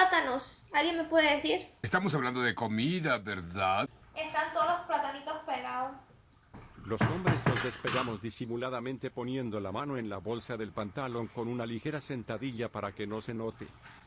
plátanos? ¿Alguien me puede decir? Estamos hablando de comida, ¿verdad? Están todos los platanitos pegados. Los hombres los despegamos disimuladamente poniendo la mano en la bolsa del pantalón con una ligera sentadilla para que no se note.